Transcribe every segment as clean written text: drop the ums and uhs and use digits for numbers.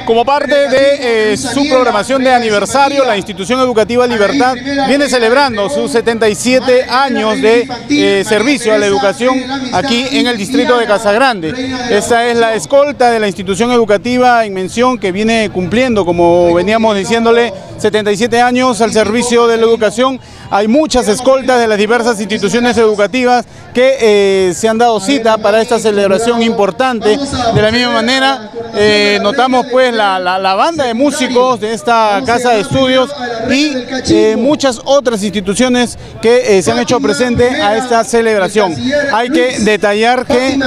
Como parte de su programación de aniversario, la Institución Educativa Libertad viene celebrando sus 77 años de servicio a la educación aquí en el distrito de Casagrande. Esta es la escolta de la institución educativa en mención que viene cumpliendo, como veníamos diciéndole, 77 años al servicio de la educación. Hay muchas escoltas de las diversas instituciones educativas que se han dado cita para esta celebración importante. De la misma manera, notamos pues la banda de músicos de esta casa de estudios y muchas otras instituciones que se han hecho presente a esta celebración. Hay que detallar que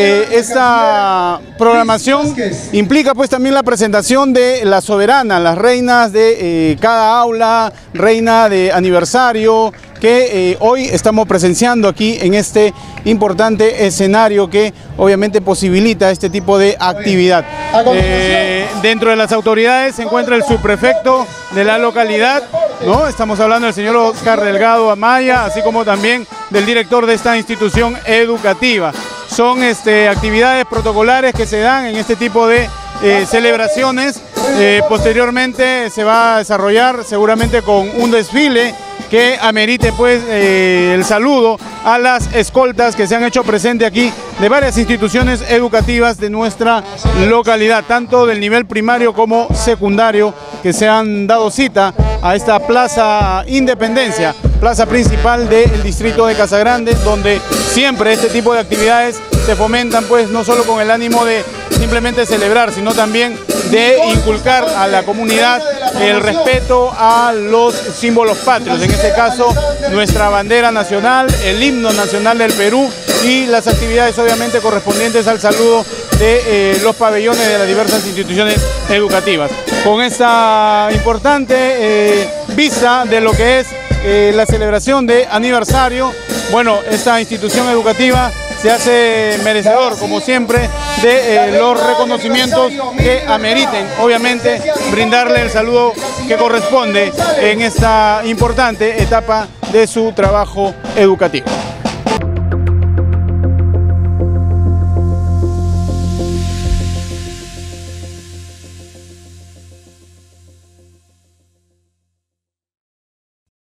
esta programación implica pues también la presentación de la soberana, las reinas de cada aula, reina de aniversario, que hoy estamos presenciando aquí en este importante escenario que obviamente posibilita este tipo de actividad. Dentro de las autoridades se encuentra el subprefecto de la localidad, ¿no? Estamos hablando del señor Oscar Delgado Amaya, así como también del director de esta institución educativa. Son actividades protocolares que se dan en este tipo de celebraciones. Posteriormente se va a desarrollar seguramente con un desfile que amerite pues el saludo a las escoltas que se han hecho presente aquí de varias instituciones educativas de nuestra localidad, tanto del nivel primario como secundario, que se han dado cita a esta Plaza Independencia, plaza principal del distrito de Casagrande, donde siempre este tipo de actividades se fomentan pues no solo con el ánimo de simplemente celebrar, sino también de inculcar a la comunidad el respeto a los símbolos patrios, en este caso nuestra bandera nacional, el himno nacional del Perú y las actividades obviamente correspondientes al saludo de los pabellones de las diversas instituciones educativas. Con esta importante vista de lo que es la celebración de aniversario, bueno, esta institución educativa se hace merecedor, como siempre, de los reconocimientos que ameriten, obviamente, brindarle el saludo que corresponde en esta importante etapa de su trabajo educativo.